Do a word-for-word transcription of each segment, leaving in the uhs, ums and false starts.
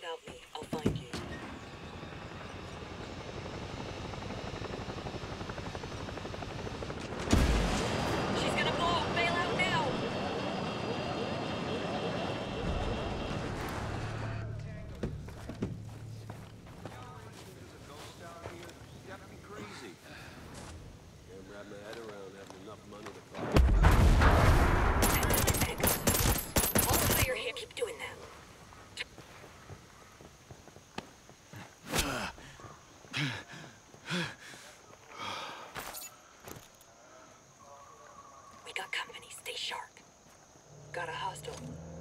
without me. I'll find you. She's gonna blow! Bail out now! There's a ghost down here. It's got me crazy. Can't wrap my head around having enough money to buy. All clear here. Keep doing that. We got company. Stay sharp. Got a hostile.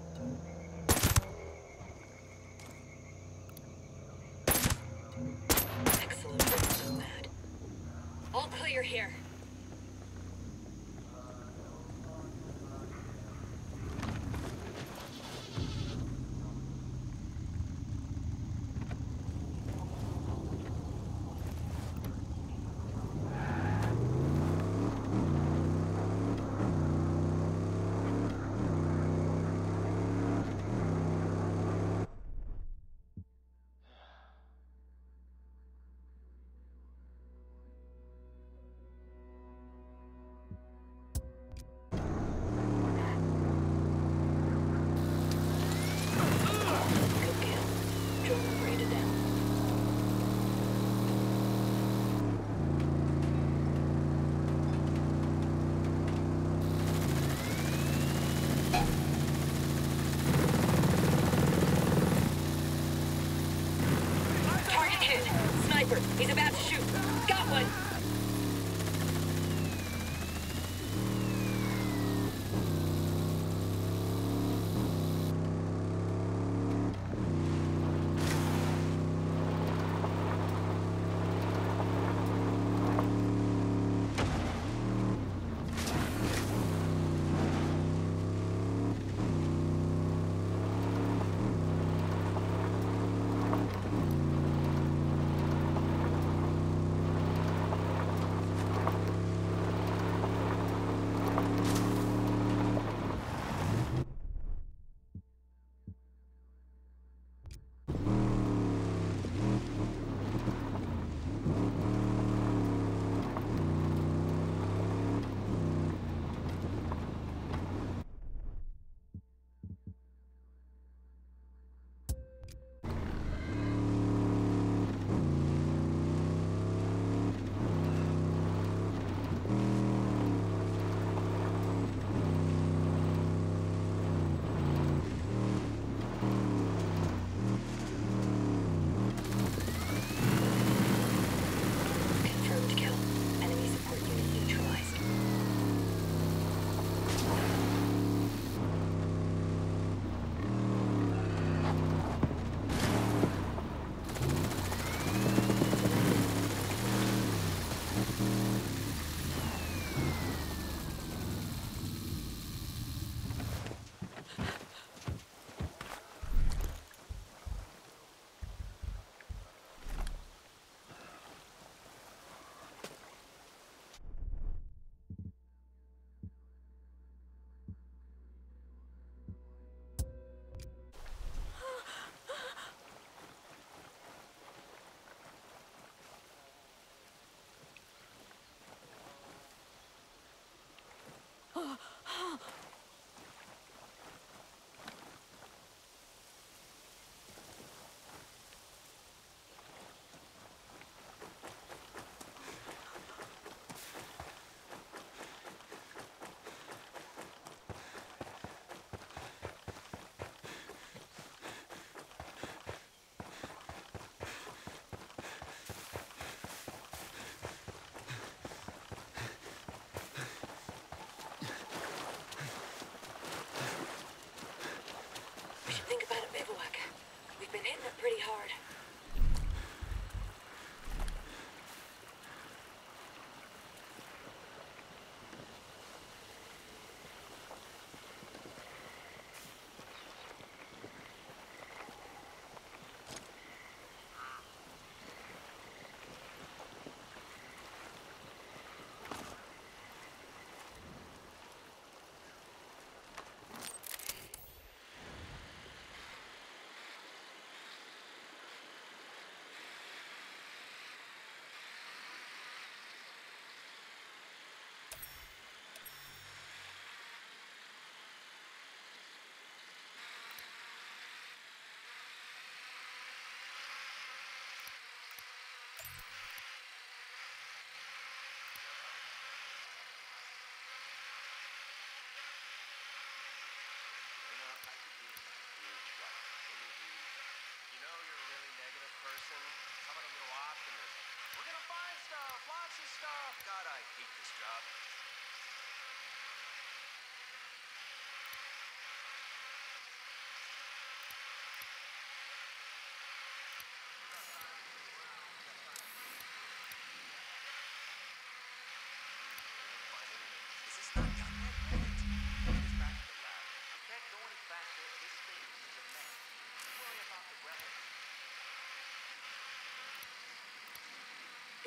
Excellent work, Nomad. All clear here.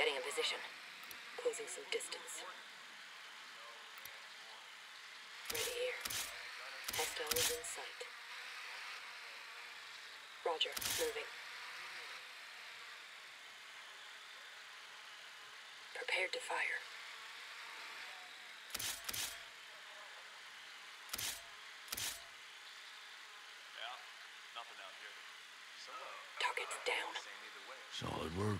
Getting in position. Closing some distance. Ready here. Hostile is in sight. Roger, moving. Prepared to fire. Yeah, nothing out here. So what? Target's down. Same either way. Solid work.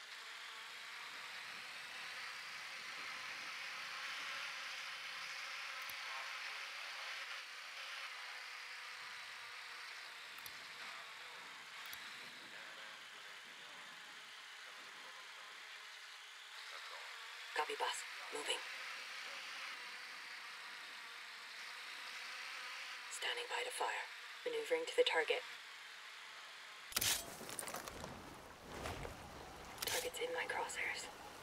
Copy, boss. Moving. Standing by to fire. Maneuvering to the target. Target's in my crosshairs.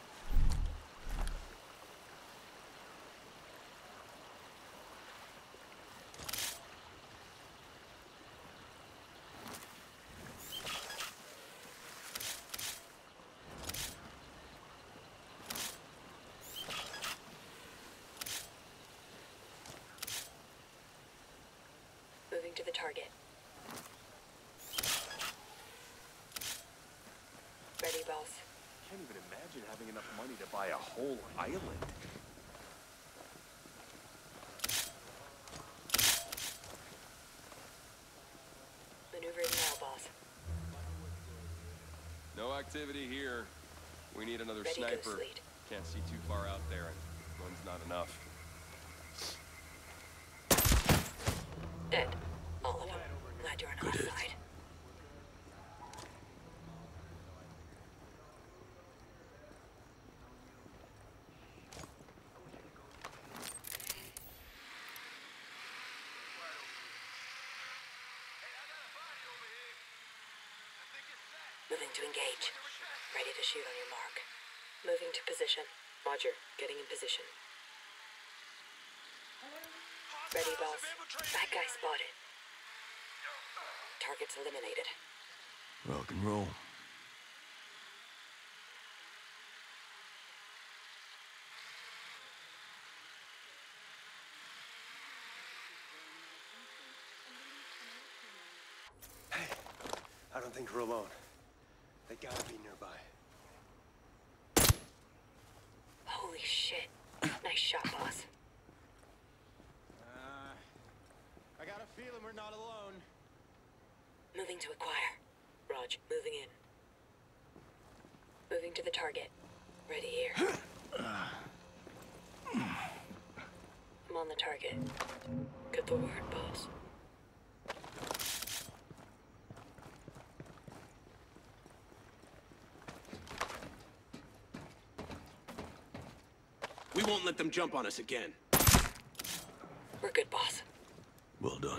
Moving to the target. Ready, boss. Can't even imagine having enough money to buy a whole island. Maneuvering now, boss. No activity here. We need another Ready, sniper. Ghost Lead. Can't see too far out there, and one's not enough. Dead. All of them. Glad you're on our side. Moving to engage. Ready to shoot on your mark. Moving to position. Roger. Getting in position. Ready, boss. Bad guy spotted. Targets eliminated. Rock and roll. Hey, I don't think we're alone. They gotta be nearby. Holy shit. Nice shot, boss. Uh, I got a feeling we're not alone. Moving to acquire. Raj, moving in. Moving to the target. Ready here. I'm on the target. Get the word, boss. We won't let them jump on us again. We're good, boss. Well done.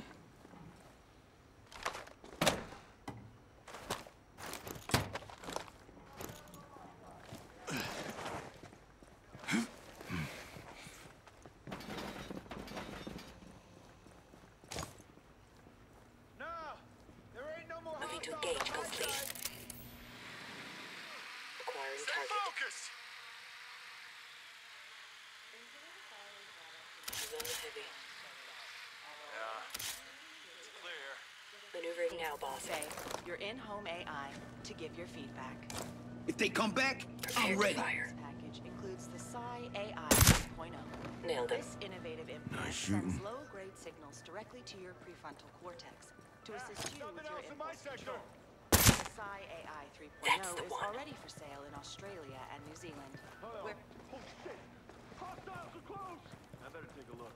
No! There ain't no more Moving to hostiles engage, on my Ghost Lead. side. Acquiring Stay target. focused! Zone heavy. Yeah, it's clear. Maneuvering now, boss. Say, you're in home A I to give your feedback. If they come back, Prepared I'm to ready. fire. This package includes the Psi A I three point oh. Nailed it. This innovative implant Nice shooting. sends low-grade signals directly to your prefrontal cortex to assist you with Something your else in my impulse sector. control. The Psi A I three point That's oh the is one. already for sale in Australia and New Zealand. Hold on. Where Oh shit! Hostiles are close! I better take a look.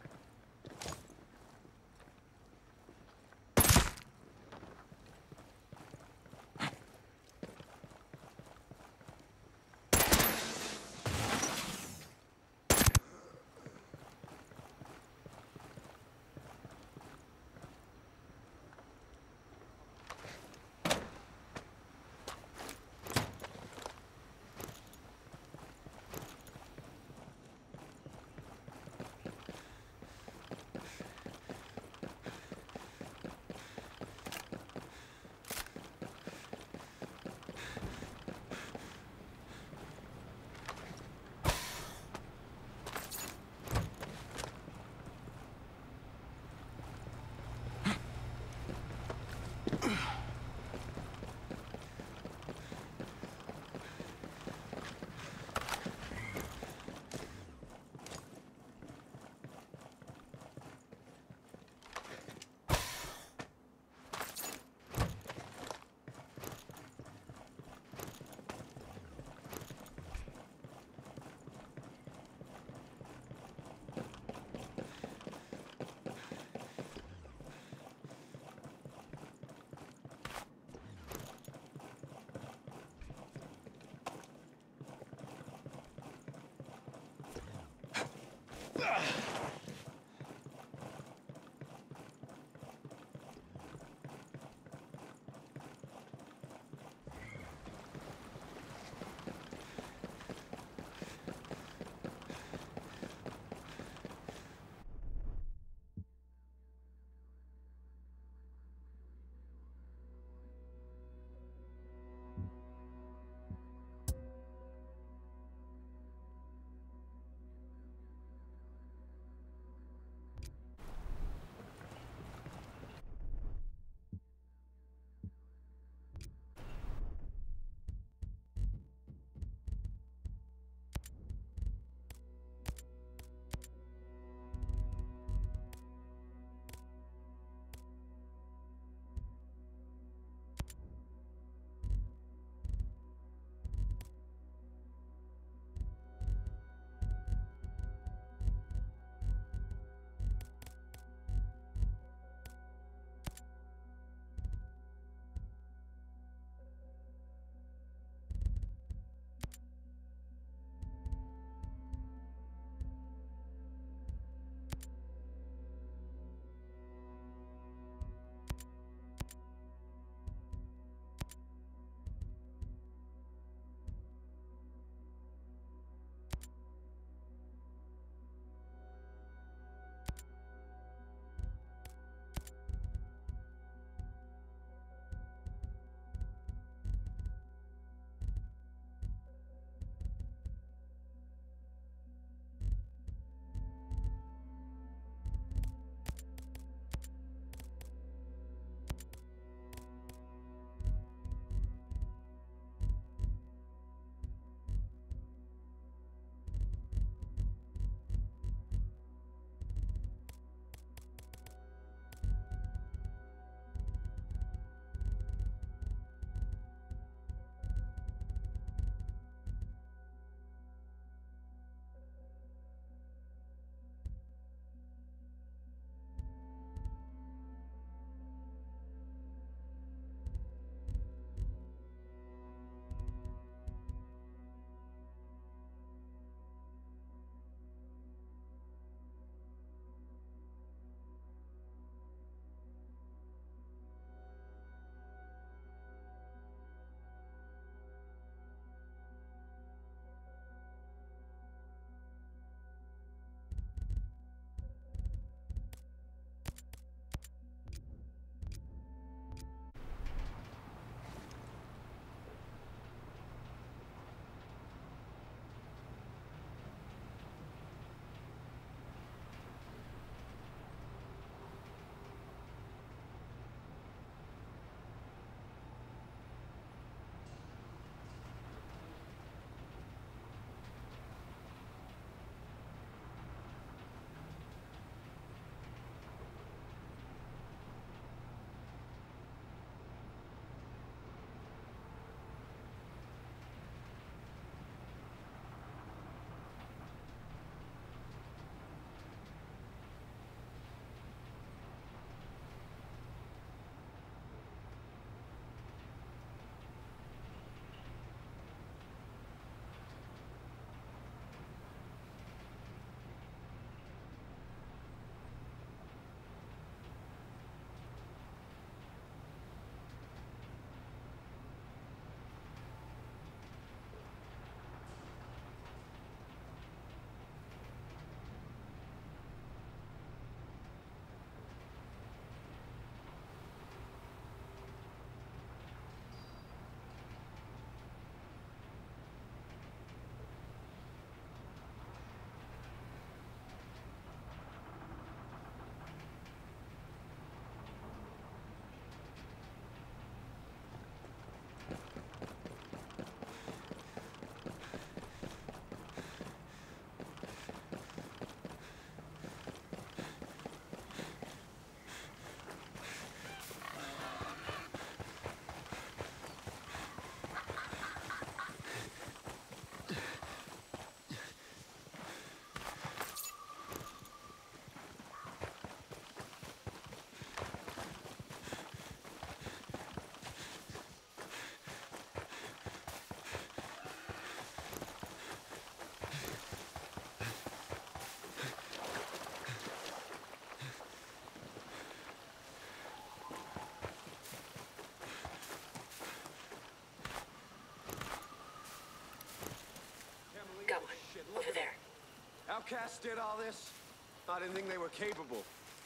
outcasts did all this? I didn't think they were capable.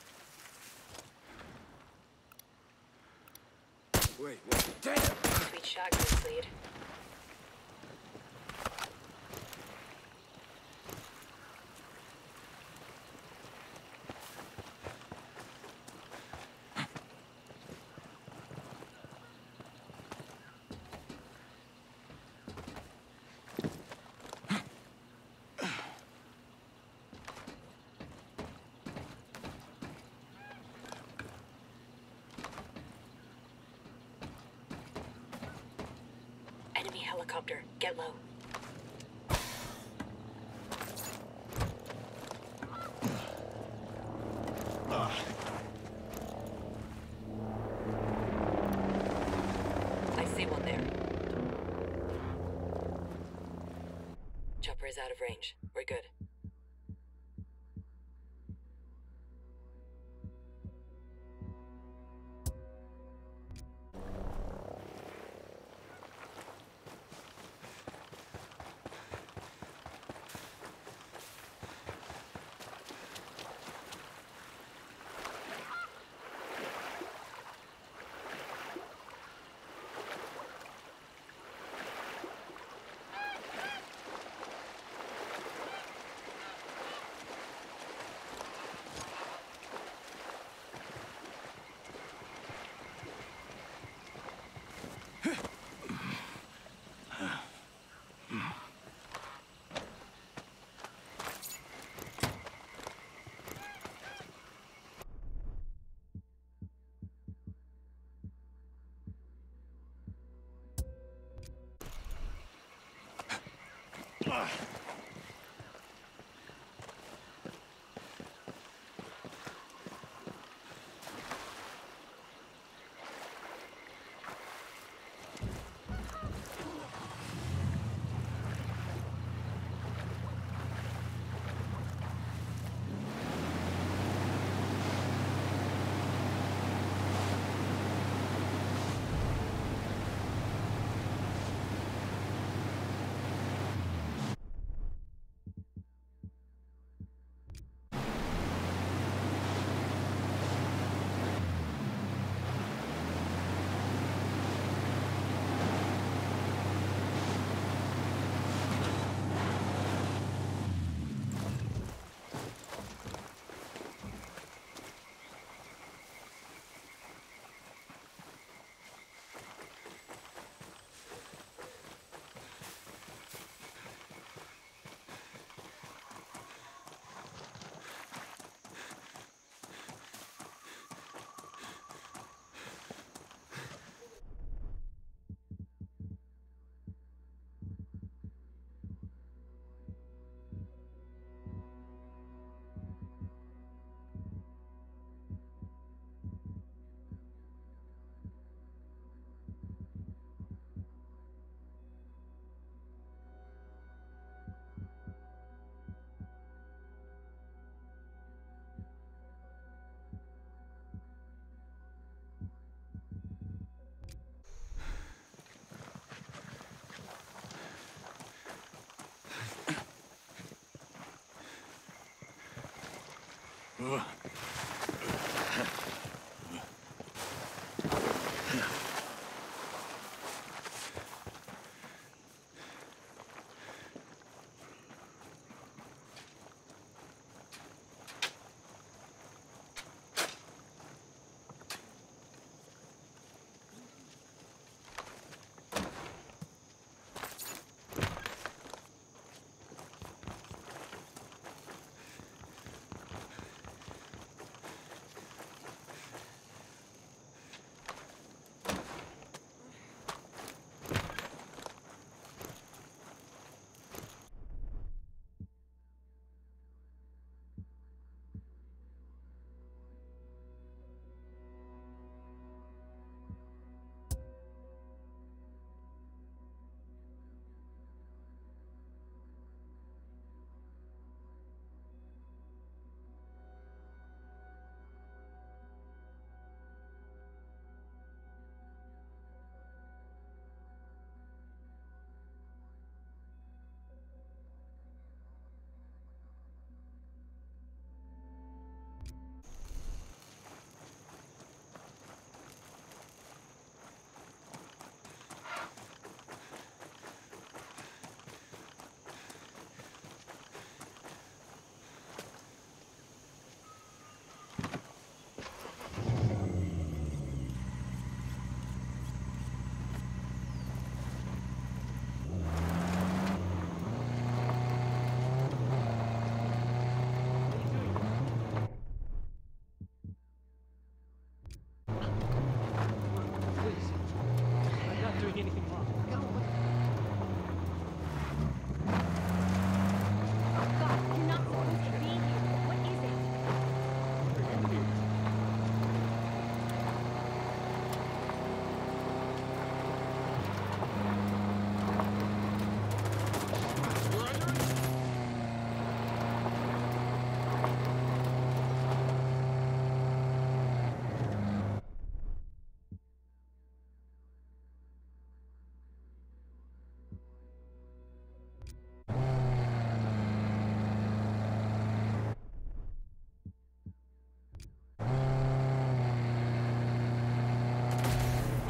Wait, wait, damn! Sweet shot, Ghost Lead. Enemy helicopter. Get low. I see one there. Chopper is out of range. We're good.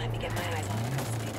Let me get my eyes on it, Goldstein.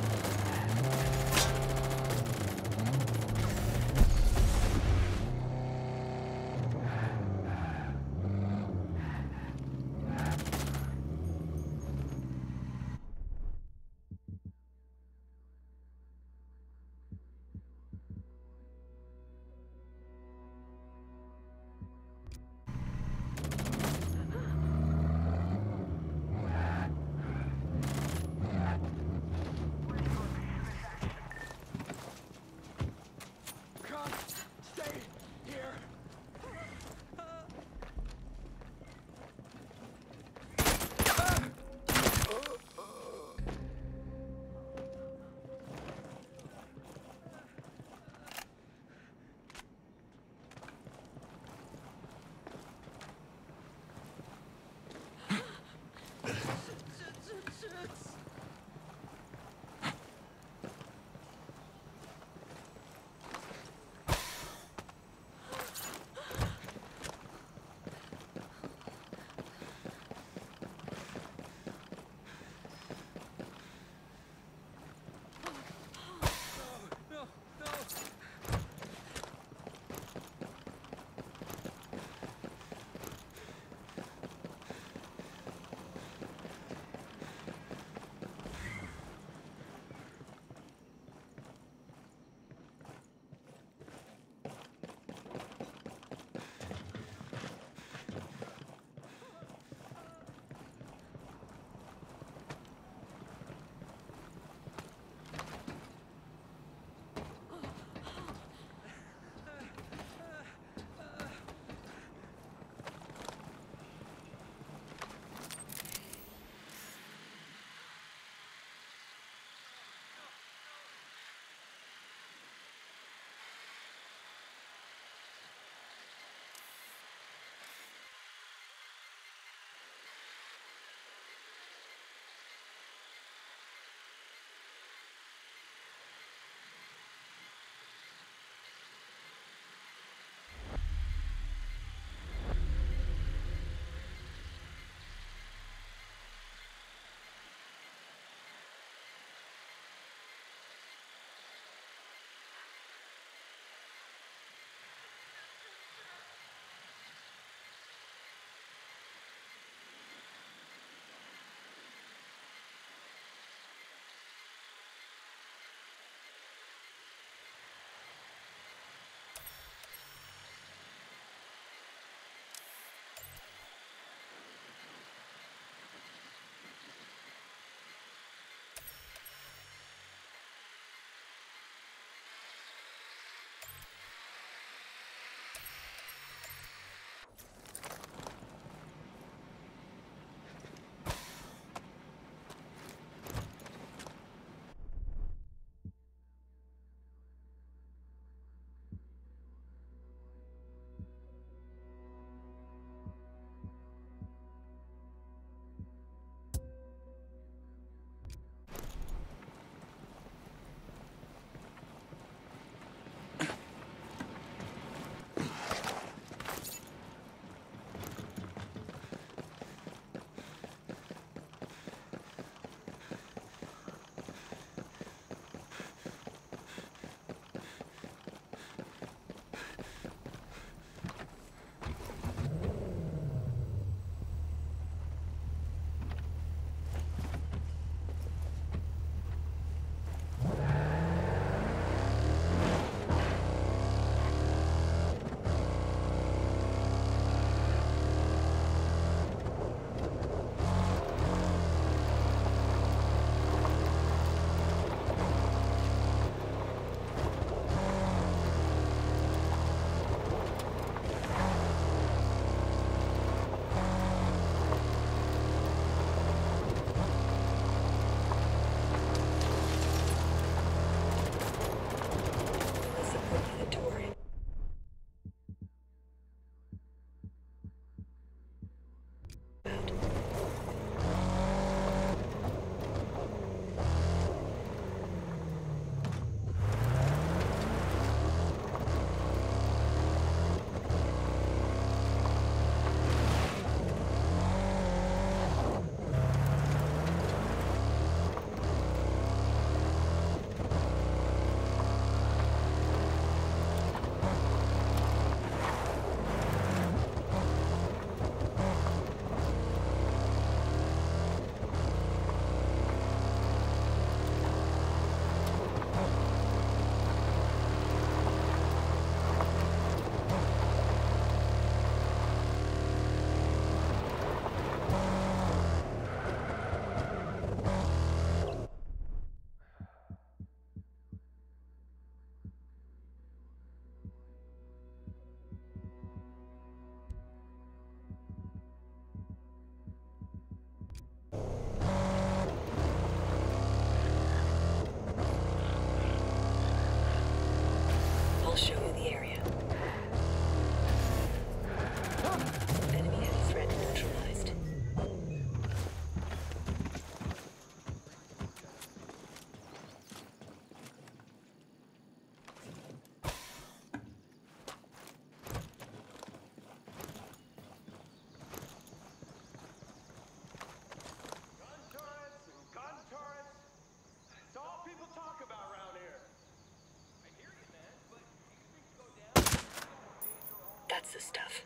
wants this stuff.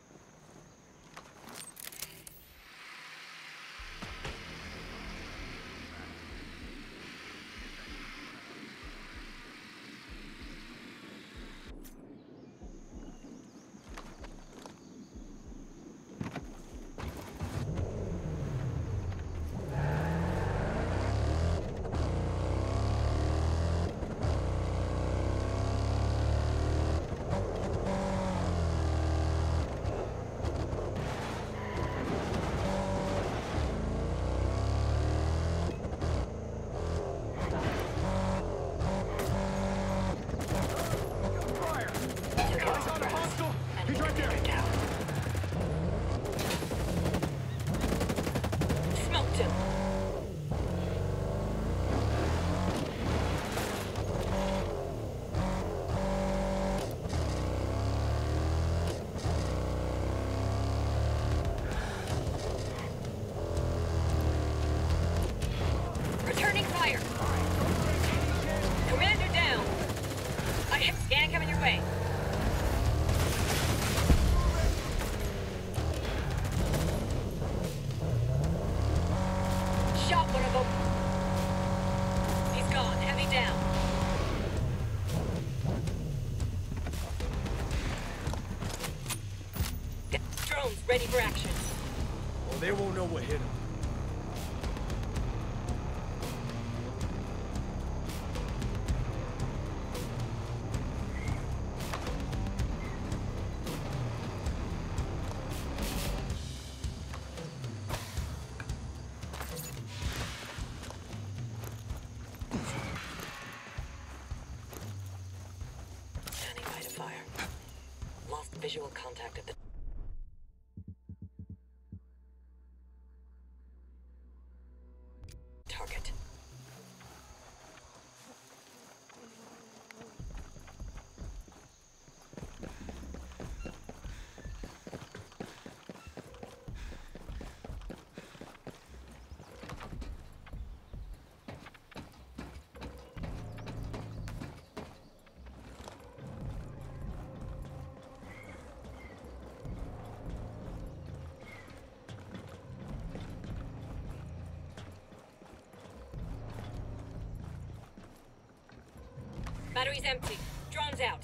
Returning fire! Commander down! I have scan coming your way. Shot one of them. He's gone. Heavy down. Get drones ready for action. Well, they won't know what hit them. Standing by to fire. Lost visual contact at the... target. Battery's empty. Drone's out.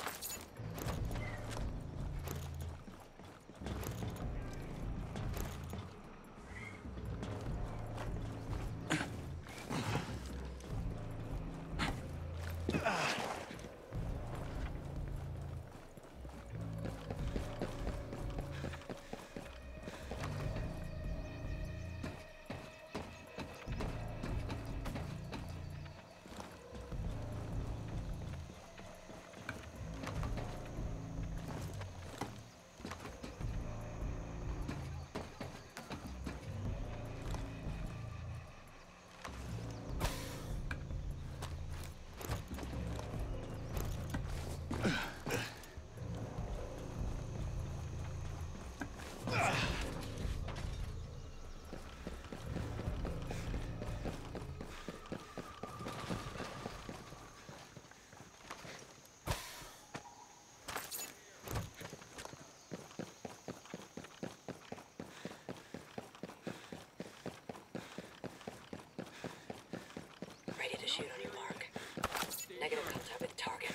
Ready to shoot on your mark. Negative contact with target.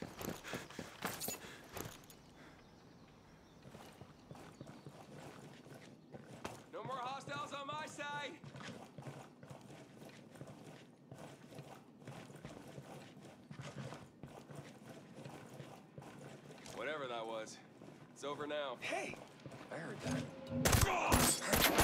No more hostiles on my side! Whatever that was, it's over now. Hey! I heard that.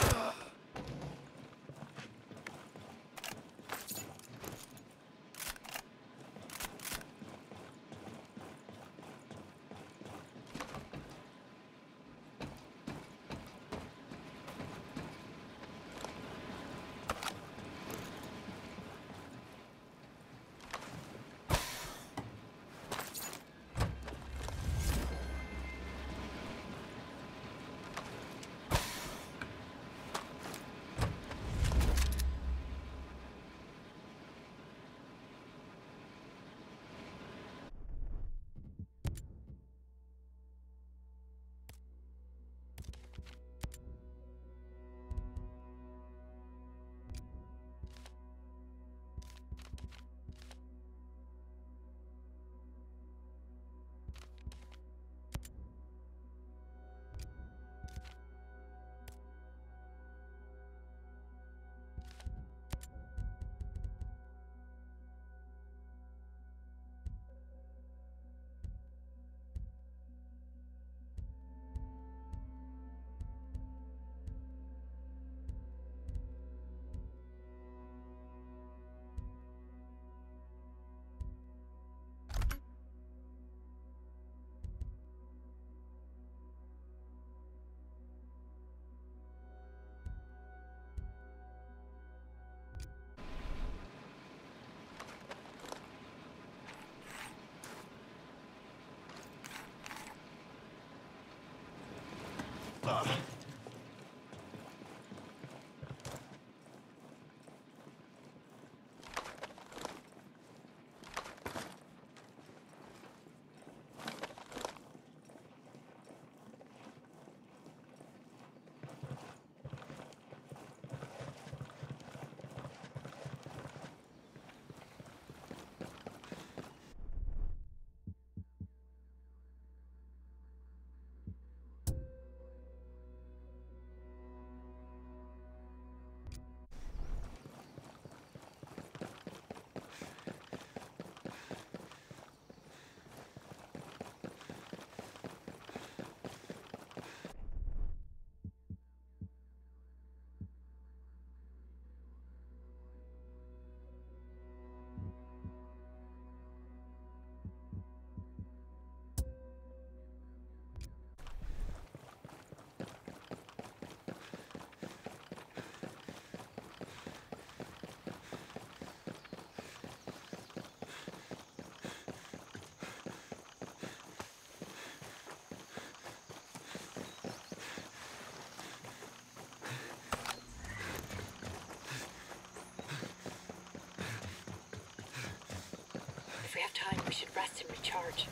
should rest and recharge.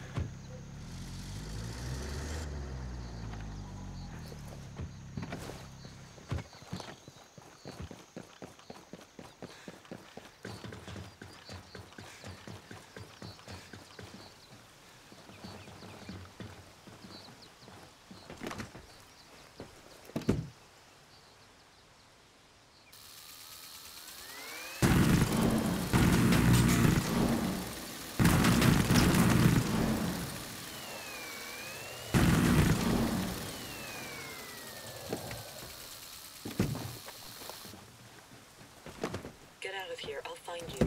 Get out of here. I'll find you.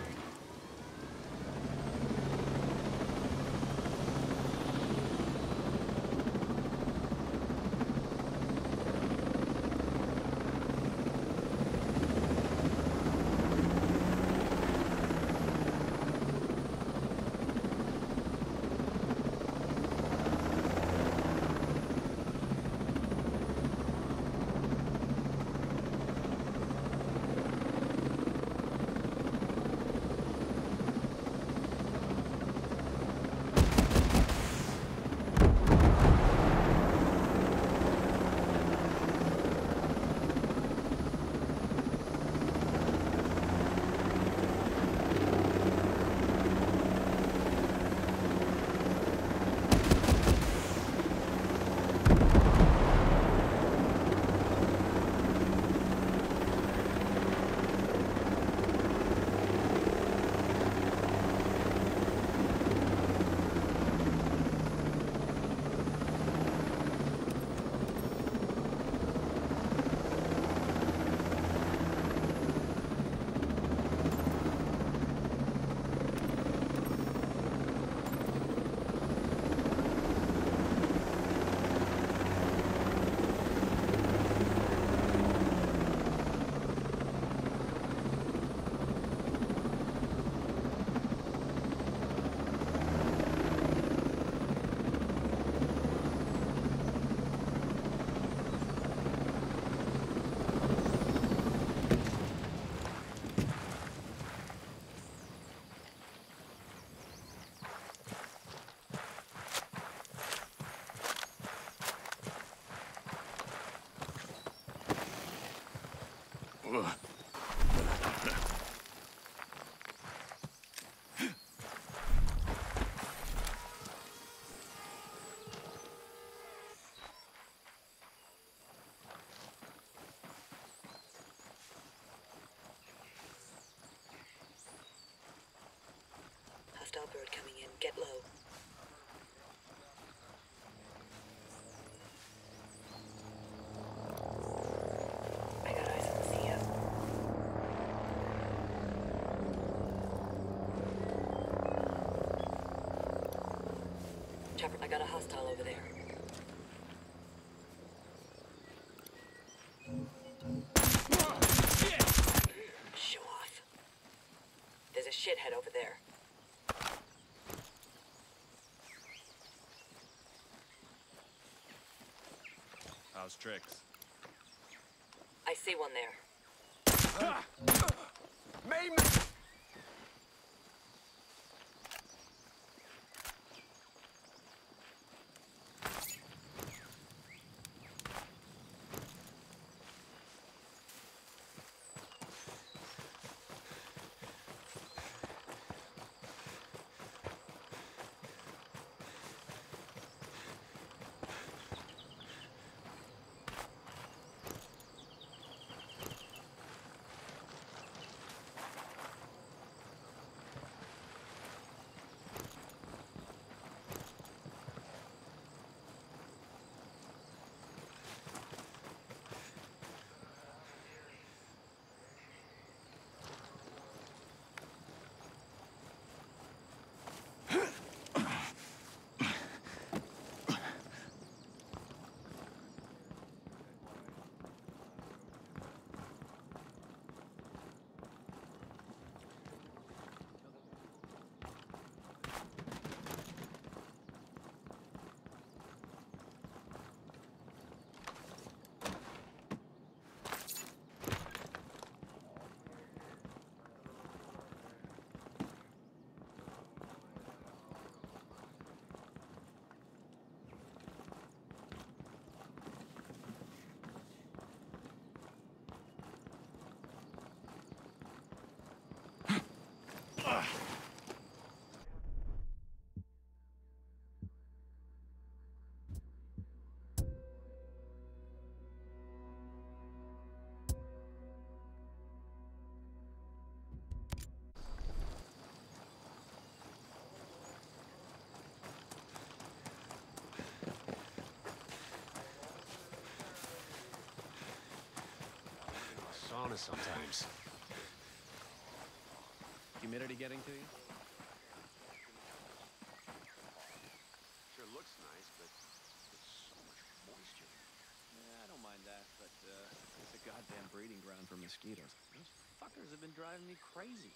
Hostile bird coming in. Get low. I got eyes on the C O. Chopper, I got a hostile over there. Show off. There's a shithead over there. How's tricks? I see one there. Main. sauna sometimes. Humidity getting to you? Sure looks nice, but there's so much moisture. Yeah, I don't mind that, but uh, it's a goddamn breeding ground for mosquitoes. Those fuckers have been driving me crazy.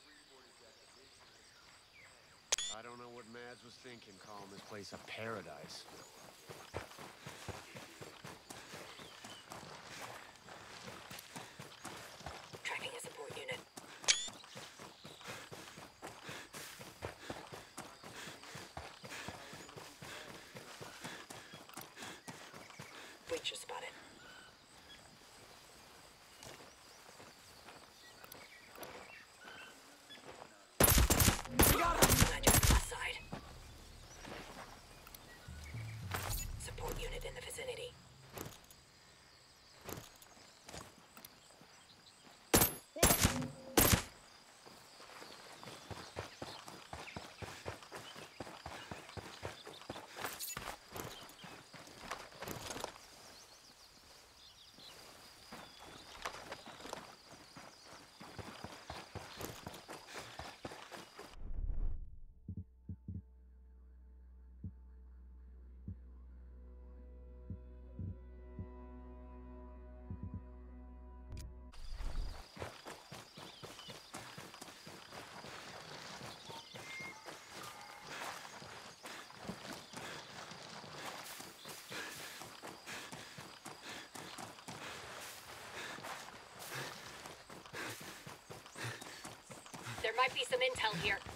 I don't know what Mads was thinking calling this place a paradise. Tracking a support unit. Breacher spotted. We got him! Glad you're on the left side. Support unit in the vicinity. There might be some intel here.